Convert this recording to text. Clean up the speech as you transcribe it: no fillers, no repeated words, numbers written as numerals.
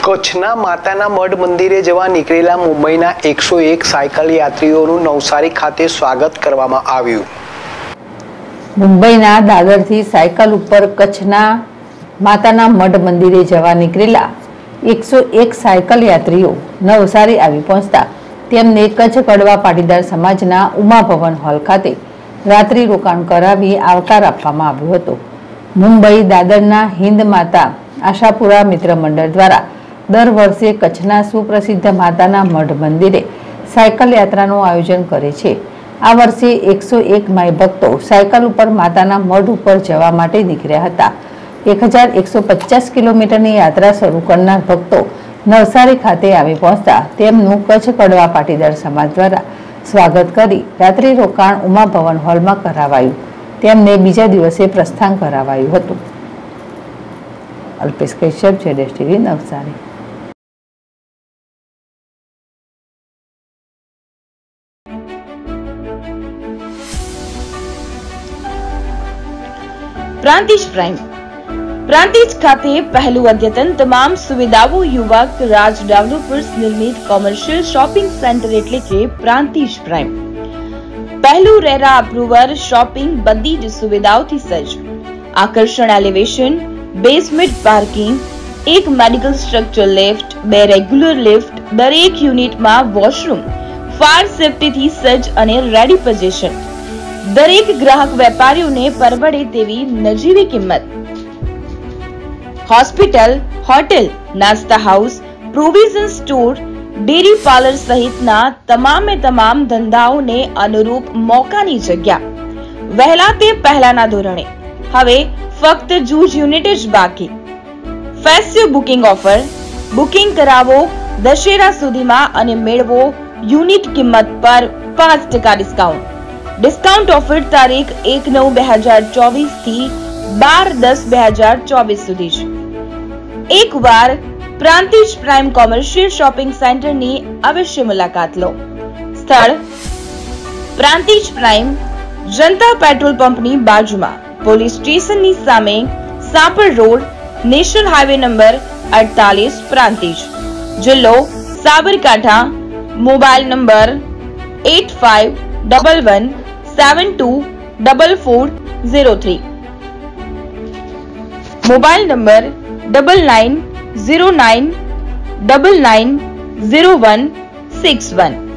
કચ્છના માતાના મઢ મંદિરે જવા નીકળેલા મુંબઈના 101 સાયકલ યાત્રીઓનું નવસારી ખાતે સ્વાગત કરવામાં આવ્યું। મુંબઈના દાદરથી સાયકલ ઉપર કચ્છના માતાના મઢ મંદિરે જવા નીકળેલા 101 સાયકલ યાત્રીઓ નવસારી આવી પહોંચતા તેમને કચ્છ કડવા પાટીદાર સમાજના ઉમા ભવન હોલ ખાતે રાત્રિ રોકાણ કરાવી આવકાર આપવામાં આવ્યો હતો। મુંબઈ દાદરના હિન્દ માતા આશાપુરા મિત્ર મંડળ દ્વારા દર વર્ષે કચ્છના સુપ્રસિદ્ધ માતાના મઢ મંદિરે સાયકલ યાત્રાનું આયોજન કરે છે। આ વર્ષે 101 માઈ ભક્તો સાયકલ ઉપર માતાના મઢ ઉપર જવા માટે નીકળ્યા હતા। 1150 કિલોમીટરની યાત્રા શરૂ કરનાર ભક્તો નવસારી ખાતે આવી પહોંચતા તેમનું કચ્છ કડવા પાટીદાર સમાજ દ્વારા સ્વાગત કરી રાત્રિ રોકાણ ઉમા ભવન હોલમાં કરાવાયું। તેમને બીજા દિવસે પ્રસ્થાન કરાવાયું હતું। અલ્પેશ કશ્યપ, જેડેશ ટીવી, નવસારી। પ્રાંતિજ પ્રાઇમ પ્રાંતિજ ખાતે પહેલું અદ્યતન તમામ સુવિધાઓ યુવક રાજ ડેવલપર્સ નિર્મિત કોમર્શિયલ શોપિંગ સેન્ટર એટલે કે પ્રાંતિજ પ્રાઇમ પહેલું રેરા અપ્રુવર શોપિંગ બધી જ સુવિધાઓથી સજ્જ। આકર્ષણ એલિવેશન, બેઝમેન્ટ પાર્કિંગ, એક medical structure lift, 2 regular lift, દરેક યુનિટમાં વોશરૂમ, ફાયર સેફ્ટીથી સજ્જ અને રેડી પોઝિશન। દરેક ગ્રાહક વેપારીઓને પરવડે તેવી નજીવી કિંમત। હોસ્પિટલ, હોટેલ, નાસ્તા house, provision store, dairy parlour સહિતના તમામે તમામ ધંધાઓને અનુરૂપ મોકાની જગ્યા। વહેલા તે પહેલાના ધોરણે હવે ફક્ત જૂજ યુનિટ જ બાકી। ફેસ્ટિવ બુકિંગ ઓફર, બુકિંગ કરાવો દશેરા સુધીમાં અને મેળવો યુનિટ કિંમત પર 5% ડિસ્કાઉન્ટ। ડિસ્કાઉન્ટ ઓફર તારીખ 1/9/2024 થી 12/10/2024 સુધી છે। એકવાર પ્રાંતિજ પ્રાઇમ કોમર્શિયલ શોપિંગ સેન્ટરની અવશ્ય મુલાકાત લો। સ્થળ પ્રાંતિજ પ્રાઇમ, જનતા પેટ્રોલ પંપની બાજુમાં, પોલીસ સ્ટેશનની સામે, Sapar road, national highway number 48, Prantij, જિલ્લો Sabarkantha. Mobile number 8511724403, mobile number 9909990161।